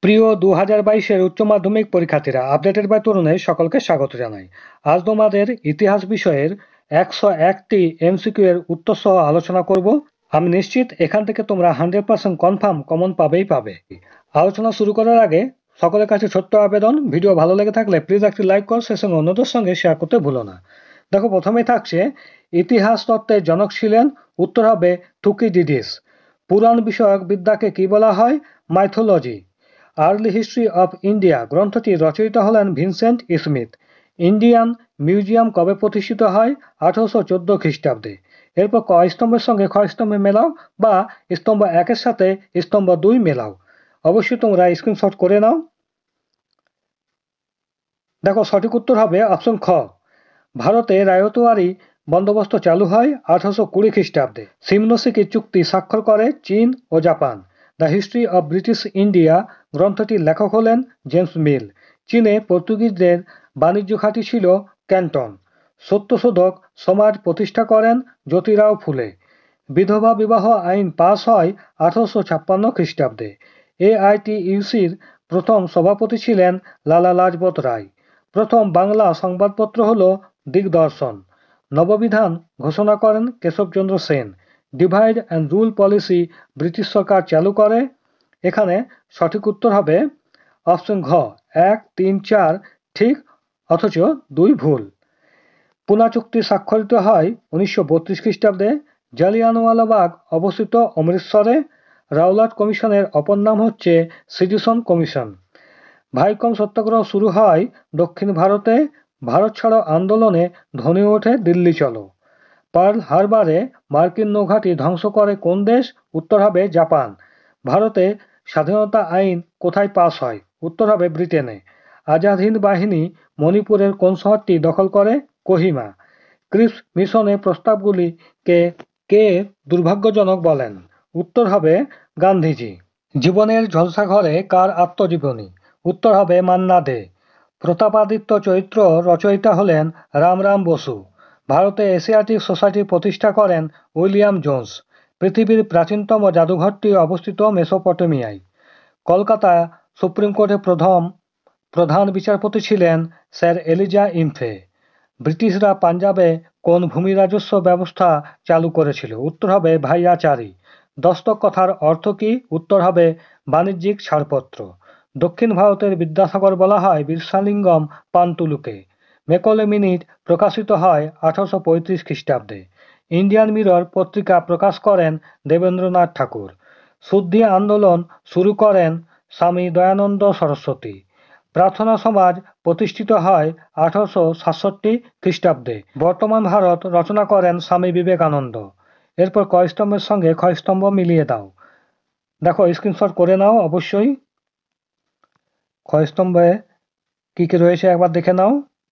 প্রিয় 2022-এর উচ্চ মাধ্যমিক পরীক্ষার্থীরা, আপডেটেড বাই তরুণে সকলকে স্বাগত জানাই। আজ তোমাদের ইতিহাস বিষয়ের 101টি এমসিকিউ এর উত্তর সহ আলোচনা করব। আমি নিশ্চিত এখান থেকে তোমরা 100% কনফার্ম কমন পাবে। আলোচনা শুরু করার আগে সকলের কাছে ছোট্ট আবেদন, ভিডিও ভালো লেগে থাকলে প্লিজ একটি লাইক কর, সে সঙ্গে অন্যদের সঙ্গে শেয়ার করতে ভুলো না। দেখো, প্রথমেই থাকছে ইতিহাস তত্ত্বের জনক ছিলেন, উত্তর হবে থুকিডিডিস। পুরাণ বিষয়ক বিদ্যাকে কি বলা হয়? Mythology. Early history of India গ্রন্থটি রচয়িতা হলেন ভিনসেন্ট স্মিথ। ইন্ডিয়ান মিউজিয়াম কবে প্রতিষ্ঠিত হয়? 1814 খ্রিস্টাব্দে। এরপর ক স্তম্ভের সঙ্গে খ স্তম্ভে মেলাও, বা স্তম্ভ 1-এর সাথে স্তম্ভ 2 মেলাও। অবশ্যই তোমরা স্ক্রিনশট করে নাও। দেখো, সঠিক উত্তর হবে অপশন খ। ভারতে রায়তওয়ারি বন্দোবস্ত চালু হয় 1820 খ্রিস্টাব্দে। সিমনোসিকি চুক্তি স্বাক্ষর করে চীন ও Japan. The history of British India গ্রন্থটির লেখক হলেন জেমস মিল। চীনে পর্তুগিজদের বাণিজ্য ঘাঁটি ছিল ক্যান্টন। সত্যশোধক সমাজ প্রতিষ্ঠা করেন জ্যোতিরাও ফুলে। বিধবা বিবাহ আইন পাস হয় 1856 খ্রিস্টাব্দে। AITUCর প্রথম সভাপতি ছিলেন লালা লাজপত রায়। প্রথম বাংলা সংবাদপত্র হল দিগদর্শন। নববিধান ঘোষণা করেন Keshabchandra Sen. Divide and rule policy British সরকার চালু করে। এখানে সঠিক উত্তর হবে অপশন ঘ, 1, 3, 4 ঠিক, অথচ 2 ভুল। পুনা চুক্তি স্বাক্ষরিত হয় 1932 খ্রিস্টাব্দে। জালিয়ানওয়ালাবাগ অবস্থিত অমৃতসরে। রাওলাট কমিশনের অপর নাম হচ্ছে সিডিশন কমিশন। ভাইকম সত্যাগ্রহ শুরু হয় দক্ষিণ ভারতে। ভারত ছাড়ো আন্দোলনে ধ্বনি ওঠে দিল্লি চলো। পার্ল হারবারে মার্কিন নৌঘাঁটি ধ্বংস করে কোন দেশ? উত্তর হবে জাপান। ভারতে স্বাধীনতা আইন কোথায় পাস হয়? উত্তর হবে ব্রিটেনে। আজাদ হিন্দ বাহিনী মণিপুরের কোন শহরটি দখল করে? কোহিমা। ক্রিপস মিশনের প্রস্তাবগুলিকে কে দুর্ভাগ্যজনক বলেন? উত্তর হবে গান্ধীজি। জীবনের ঝলসাঘরে কার আত্মজীবনী? উত্তর হবে মান্না দে। প্রতাপাদিত্য চরিত্র রচয়িতা হলেন রামরাম বসু। ভারতে এশিয়াটিক সোসাইটি প্রতিষ্ঠা করেন উইলিয়াম জোন্স। পৃথিবীর প্রাচীনতম জাদুঘরটি অবস্থিত মেসোপটেমিয়ায়। কলকাতা সুপ্রিম কোর্টের প্রধান বিচারপতি ছিলেন স্যার এলিজা ইমফে। ব্রিটিশরা পাঞ্জাবে কোন ভূমি রাজস্ব ব্যবস্থা চালু করেছিল? উত্তর হবে ভাইয়াচারি। দস্তক কথার অর্থ কি? উত্তর হবে বাণিজ্যিক ছাড়পত্র। দক্ষিণ ভারতের বিদ্যাসাগর বলা হয় বীরসালিঙ্গম পান্তুলুকে। মেকলে মিনিট প্রকাশিত হয় 1835 খ্রিস্টাব্দে। ইন্ডিয়ান মিরর পত্রিকা প্রকাশ করেন দেবেন্দ্রনাথ ঠাকুর। শুদ্ধি আন্দোলন শুরু করেন স্বামী দয়ানন্দ সরস্বতী। প্রার্থনা সমাজ প্রতিষ্ঠিত হয় 1867 খ্রিস্টাব্দে। বর্তমান ভারত রচনা করেন স্বামী বিবেকানন্দ। এরপর ক স্তম্ভের সঙ্গে খ স্তম্ভ মিলিয়ে দাও। দেখো, স্ক্রিনশট করে নাও অবশ্যই। খ স্তম্ভে কি কি রয়েছে একবার দেখে নাও।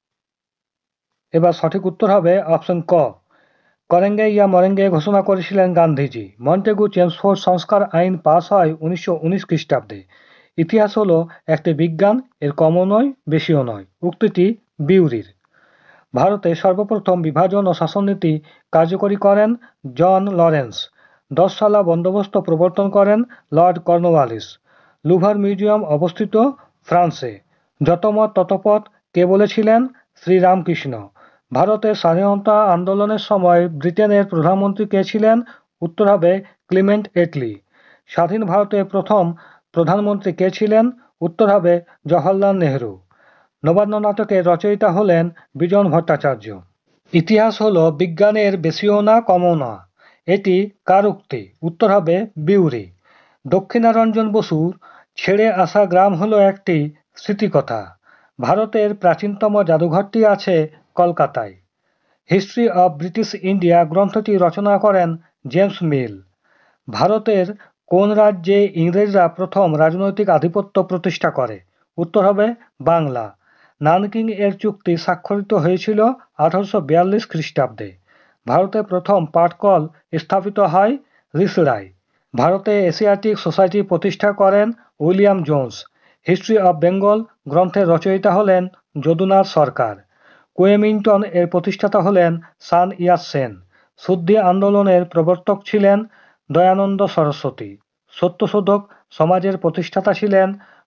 এবার সঠিক উত্তর হবে অপশন ক। করেঙ্গে ইয়া মরেঙ্গে ঘোষণা করেছিলেন গান্ধীজি। মন্টেগু চেমসফোর্ড সংস্কার আইন পাস হয় 1919 খ্রিস্টাব্দে। ইতিহাস হলো একটি বিজ্ঞান, এর কমও নয় বেশিও নয়। উক্তিটি বিউরির। ভারতে সর্বপ্রথম বিভাজন ও শাসননীতি কার্যকরী করেন জন লরেন্স। 10 সালা বন্দোবস্ত প্রবর্তন করেন লর্ড কর্নওয়ালিস। লুভার মিউজিয়াম অবস্থিত ফ্রান্সে। যতমত ততপথ কে বলেছিলেন? শ্রীরামকৃষ্ণ। ভারতের স্বাধীনতা আন্দোলনের সময় ব্রিটেনের প্রধানমন্ত্রী কে ছিলেন? উত্তর হবে ক্লিমেন্ট এটলি। স্বাধীন ভারতের প্রথম প্রধানমন্ত্রী কে ছিলেন? উত্তর হবে জওহরলাল নেহরু। নবান্ন নাটকের রচয়িতা হলেন বিজন ভট্টাচার্য। ইতিহাস হলো বিজ্ঞানের বেশিও না কমও না। এটি কার উক্তি? উত্তর হবে বিউরি। দক্ষিণারঞ্জন বসুর ছেড়ে আসা গ্রাম হলো একটি স্মৃতিকথা। ভারতের প্রাচীনতম জাদুঘরটি আছে কলকাতায়। হিস্ট্রি অব ব্রিটিশ ইন্ডিয়া গ্রন্থটি রচনা করেন জেমস মিল। ভারতের কোন রাজ্যে ইংরেজরা প্রথম রাজনৈতিক আধিপত্য প্রতিষ্ঠা করে? উত্তর হবে বাংলা। নানকিং এর চুক্তি স্বাক্ষরিত হয়েছিল 1842 খ্রিস্টাব্দে। ভারতে প্রথম পাটকল স্থাপিত হয় রিসরায়। ভারতে এশিয়াটিক সোসাইটি প্রতিষ্ঠা করেন William Jones. History of Bengal গ্রন্থের রচয়িতা হলেন যদুনাথ সরকার। কুয়েমিংটন এর প্রতিষ্ঠাতা হলেন সান ইয়াত সেন। শুদ্ধি আন্দোলনের প্রবর্তক ছিলেন দয়ানন্দ সরস্বতী। সত্যশোধক সমাজের প্রতিষ্ঠাতা ছিলেন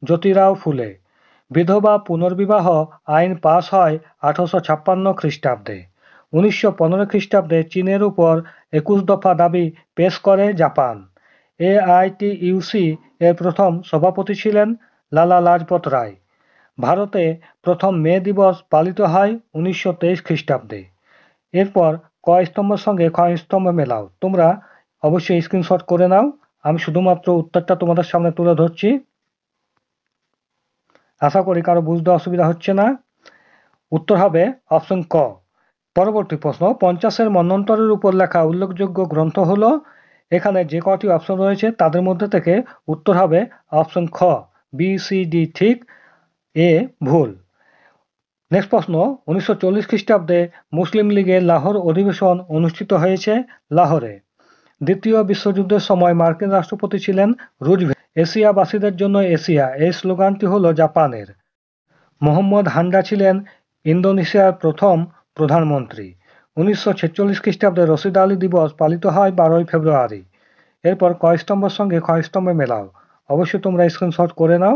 জ্যোতিরাও ফুলে। বিধবা পুনর্বিবাহ আইন পাস হয় 1856 খ্রিস্টাব্দে। 1915 খ্রিস্টাব্দে চীনের উপর 21 দফা দাবি পেশ করে জাপান। AITUC এর প্রথম সভাপতি ছিলেন লালা লাজপত রায়। ভারতে প্রথম মে দিবস পালিত হয় 1923 খ্রিস্টাব্দে। এরপর ক স্তম্ভের সঙ্গে খ স্তম্ভ মেলাও। তোমরা অবশ্যই স্ক্রিনশট করে নাও, আমি শুধুমাত্র উত্তরটা তোমাদের সামনে তুলে ধরছি। আশা করি কারো বুঝতে অসুবিধা হচ্ছে না। উত্তর হবে অপশন ক। পরবর্তী প্রশ্ন, 50-এর মন্বন্তরের উপর লেখা উল্লেখযোগ্য গ্রন্থ হলো। এখানে যে কটি অপশন রয়েছে তাদের মধ্যে থেকে উত্তর হবে অপশন খ। BCD ঠিক, এ ভুল। নেক্সট প্রশ্ন, 1940 খ্রিস্টাব্দে মুসলিম লীগের লাহোর অধিবেশন অনুষ্ঠিত হয়েছে লাহোরে। দ্বিতীয় বিশ্বযুদ্ধের সময় মার্কিন রাষ্ট্রপতি ছিলেন রুজভেল্ট। এশিয়াবাসীদের জন্য এশিয়া এই স্লোগানটি হলো জাপানের। মোহাম্মদ হান্ডা ছিলেন ইন্দোনেশিয়ার প্রথম প্রধানমন্ত্রী। 1946 খ্রিস্টাব্দে রশিদ আলী দিবস পালিত হয় 12ই ফেব্রুয়ারি। এরপর ক স্তম্ভের সঙ্গে খ স্তম্ভে মেলাও। অবশ্যই তোমরা স্ক্রিনশট করে নাও।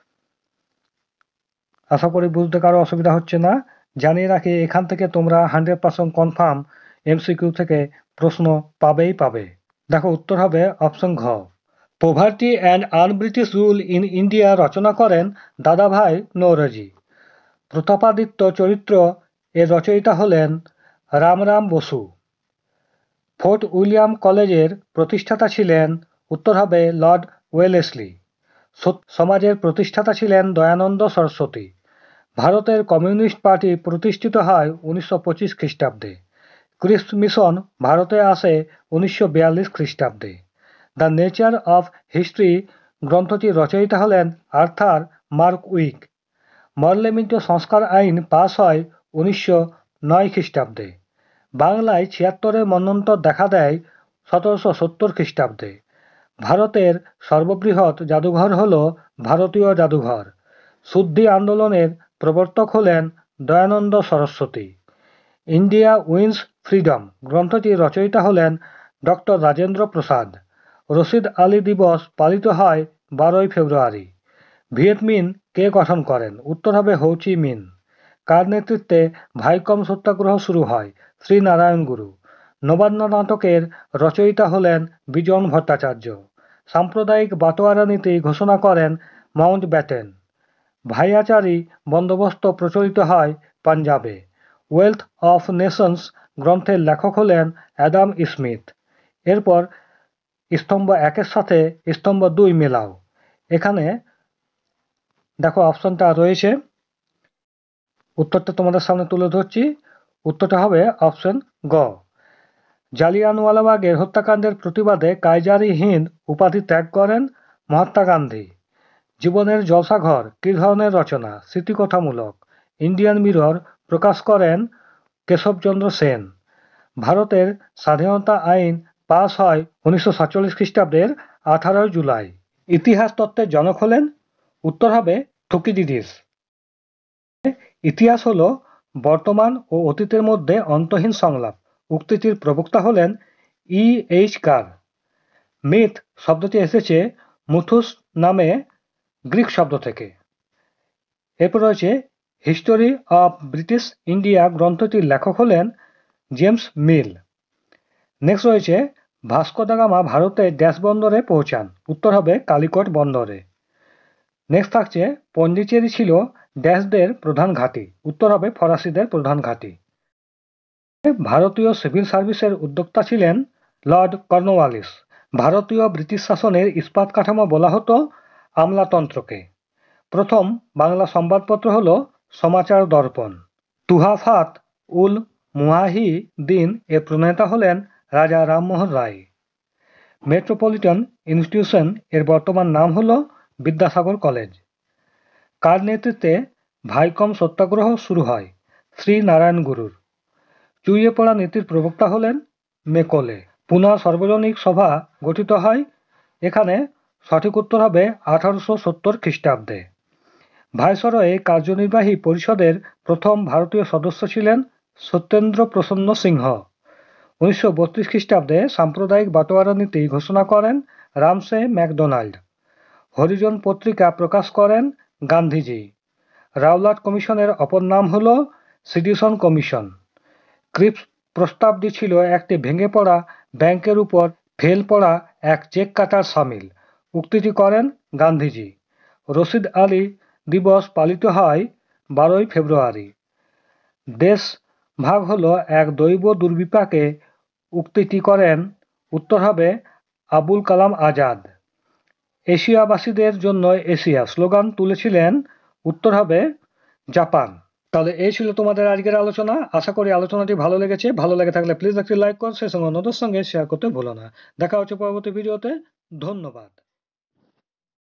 আশা করি বুঝতে কারো অসুবিধা হচ্ছে না। জানিয়ে রাখি, এখান থেকে তোমরা 100% কনফার্ম MCQ থেকে প্রশ্ন পাবেই পাবে। দেখো উত্তর হবে অপশন ঘ। Poverty and unbritish rule in India রচনা করেন দাদাভাই নওরোজি। প্রতাপাদিত্য চরিত্র এর রচয়িতা হলেন রামরাম বসু। ফোর্ট উইলিয়াম কলেজের প্রতিষ্ঠাতা ছিলেন, উত্তর হবে লর্ড ওয়েলেসলি। সমাজের প্রতিষ্ঠাতা ছিলেন দয়ানন্দ সরস্বতী। ভারতের কমিউনিস্ট পার্টি প্রতিষ্ঠিত হয় 1925 খ্রিস্টাব্দে। ক্রিস্ট মিশন ভারতে আসে 1942 খ্রিস্টাব্দে। দ্য নেচার অফ হিস্ট্রি গ্রন্থটির রচয়িতা হলেন আর্থার মার্ক উইক। মরলেমিন্ট সংস্কার আইন পাস হয় 1909 খ্রিস্টাব্দে। বাংলায় 76-এর মন্বন্তর দেখা দেয় 1770 খ্রিস্টাব্দে। ভারতের সর্ববৃহৎ জাদুঘর হল ভারতীয় জাদুঘর। শুদ্ধি আন্দোলনের প্রবর্তক হলেন Dayanand Saraswati. India wins freedom গ্রন্থটির রচয়িতা হলেন ডক্টর রাজেন্দ্র প্রসাদ। রশিদ আলী দিবস পালিত হয় 12ই ফেব্রুয়ারি। ভিয়েতমিন কে গঠন করেন? উত্তর হবে হো চি মিন। কার নেতৃত্বে ভাইকম সত্যাগ্রহ শুরু হয়? শ্রী নারায়ণ গুরু। নবান্ন নাটকের রচয়িতা হলেন বিজন ভট্টাচার্য। সাম্প্রদায়িক বাটোয়ারা নীতি ঘোষণা করেন মাউন্ট ব্যাটেন। ভাইয়াচারী বন্দোবস্ত প্রচলিত হয় পাঞ্জাবে। ওয়েলথ অফ নেশনস গ্রন্থের লেখক হলেন অ্যাডাম স্মিথ। এরপর স্তম্ভ 1-এর সাথে স্তম্ভ 2 মেলাও। এখানে দেখো অপশনটা রয়েছে, উত্তরটা তোমাদের সামনে তুলে ধরছি। উত্তরটা হবে অপশন গ। জালিয়ানওয়ালাবাগের হত্যাকাণ্ডের প্রতিবাদে কাইজার ই হিন্দ উপাধি ত্যাগ করেন মহাত্মা গান্ধী। জীবনের জলসাঘর কী ধরনের রচনা? স্মৃতিকথামূলক। ইন্ডিয়ান মিরর প্রকাশ করেন কেশবচন্দ্র সেন। ভারতের স্বাধীনতা আইন পাস হয় 1947 খ্রিস্টাব্দের 18 জুলাই। ইতিহাস তত্ত্বের জনক হলেন, উত্তর হবে থুকিডিডিস। ইতিহাস হল বর্তমান ও অতীতের মধ্যে অন্তহীন সংলাপ। উক্তিটির প্রবক্তা হলেন E.H. কার। মিথ শব্দটি এসেছে মুথুস নামে গ্রিক শব্দ থেকে। এরপর রয়েছে হিস্টোরি অফ ব্রিটিশ ইন্ডিয়া গ্রন্থটির লেখক হলেন জেমস মিল। নেক্সট রয়েছে ভাস্কো দা গামা ভারতে ড্যাশ বন্দরে পৌঁছান? উত্তর হবে কালিকট বন্দরে। নেক্সট থাকছে পন্ডিচেরি ছিল ড্যাশদের প্রধান ঘাঁটি? উত্তর হবে ফরাসিদের প্রধান ঘাঁটি। ভারতীয় সিভিল সার্ভিসের উদ্যোক্তা ছিলেন লর্ড কর্নওয়ালিস। ভারতীয় ব্রিটিশ শাসনের ইস্পাত কাঠামো বলা হতো আমলাতন্ত্রকে। প্রথম বাংলা সংবাদপত্র হল সমাচার দর্পণ। তুহাফাত উল মুহাহিদিন এর প্রণেতা হলেন রাজা রামমোহন রায়। মেট্রোপলিটন ইনস্টিটিউশন এর বর্তমান নাম হল বিদ্যাসাগর কলেজ। কার নেতৃত্বে ভাইকম সত্যাগ্রহ শুরু হয়? শ্রী নারায়ণ গুরুর। চুইয়ে পড়া নীতির প্রবক্তা হলেন মেকলে। পুনা সার্বজনিক সভা গঠিত হয়? এখানে সঠিক উত্তর হবে 1870 খ্রিস্টাব্দে। ভাইসরয় কার্যনির্বাহী পরিষদের প্রথম ভারতীয় সদস্য ছিলেন সত্যেন্দ্র প্রসন্ন সিংহ। 1932 খ্রিস্টাব্দে সাম্প্রদায়িক বাটোয়ারা নীতি ঘোষণা করেন রামসে ম্যাকডোনাল্ড। হরিজন পত্রিকা প্রকাশ করেন গান্ধীজি। রাওলাট কমিশনের অপর নাম হল সিডিসন কমিশন। ক্রিপস প্রস্তাবটি ছিল একটি ভেঙে পড়া ব্যাংকের উপর ফেল পড়া এক চেক কাটার সামিল। উক্তিটি করেন গান্ধীজি। রশিদ আলী দিবস পালিত হয় 12ই ফেব্রুয়ারি। দেশ ভাগ হলো এক দৈব দুর্বিপাকে। উক্তিটি করেন, উত্তর হবে আবুল কালাম আজাদ। এশিয়াবাসীদের জন্য এশিয়া স্লোগান তুলেছিলেন, উত্তর হবে জাপান। তাহলে এই ছিল তোমাদের আজকের আলোচনা। আশা করি আলোচনাটি ভালো লেগেছে। ভালো লেগে থাকলে প্লিজ একটি লাইক কর, সেই সঙ্গে অন্যদের সঙ্গে শেয়ার করতে ভুলো না। দেখা হচ্ছে পরবর্তী ভিডিওতে। ধন্যবাদ।